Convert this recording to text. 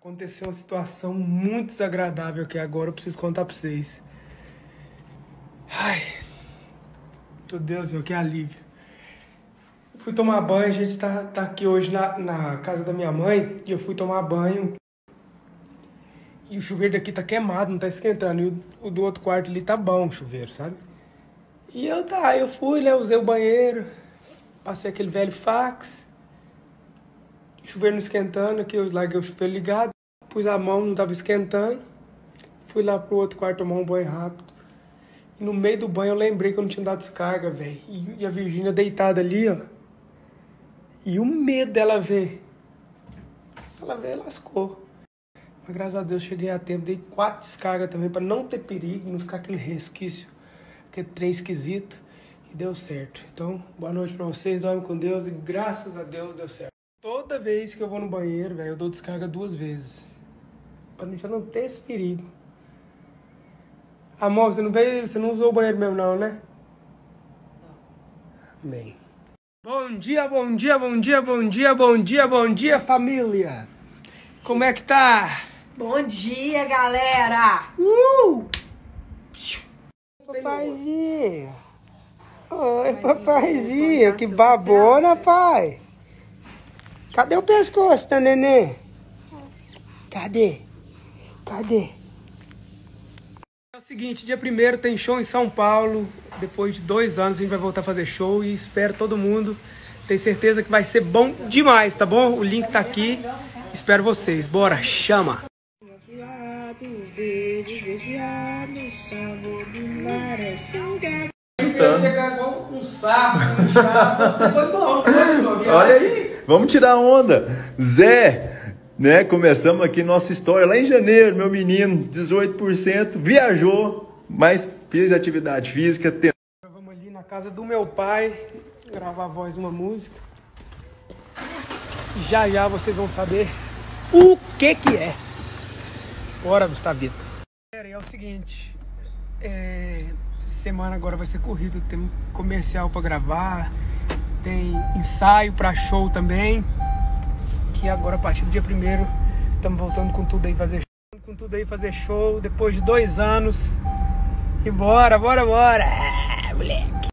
Aconteceu uma situação muito desagradável que agora eu preciso contar pra vocês. Ai, meu Deus, que alívio. Eu fui tomar banho, a gente tá aqui hoje na casa da minha mãe, e eu fui tomar banho. E o chuveiro daqui tá queimado, não tá esquentando. E o do outro quarto ali tá bom, o chuveiro, sabe? E eu fui, né, usei o banheiro, passei aquele velho fax. O chuveiro não esquentando, aqui eu larguei o chuveiro ligado, pus a mão, não tava esquentando. Fui lá pro outro quarto tomar um banho rápido. E no meio do banho eu lembrei que eu não tinha dado descarga, velho. E a Virgínia deitada ali, ó. E o medo dela ver. Se ela ver, lascou. Mas graças a Deus cheguei a tempo, dei 4 descargas também pra não ter perigo, não ficar aquele resquício, aquele trem esquisito. E deu certo. Então, boa noite pra vocês, dorme com Deus e graças a Deus deu certo. Toda vez que eu vou no banheiro, velho, eu dou descarga 2 vezes. Pra não ter esse perigo. Amor, você não usou o banheiro mesmo não, né? Não. Bem. Bom dia, bom dia, bom dia, bom dia, bom dia, bom dia, família. Como é que tá? Bom dia, galera. Papaizinho. Oi, papaizinho. Que babona, pai. Cadê o pescoço da neném? Cadê? É o seguinte, dia 1º tem show em São Paulo. Depois de 2 anos a gente vai voltar a fazer show e espero todo mundo. Tenho certeza que vai ser bom demais, tá bom? O link tá aqui. Espero vocês. Bora, chama! Olha aí, vamos tirar onda. Zé, né? Começamos aqui nossa história lá em janeiro. Meu menino, 18%, viajou, mas fez atividade física. Vamos ali na casa do meu pai gravar a voz de uma música. Já vocês vão saber o que é. Bora, Gustavito. É o seguinte, essa semana agora vai ser corrida, tem comercial pra gravar, tem ensaio pra show também, que agora a partir do dia 1º estamos voltando com tudo aí fazer show, depois de 2 anos. E bora, moleque.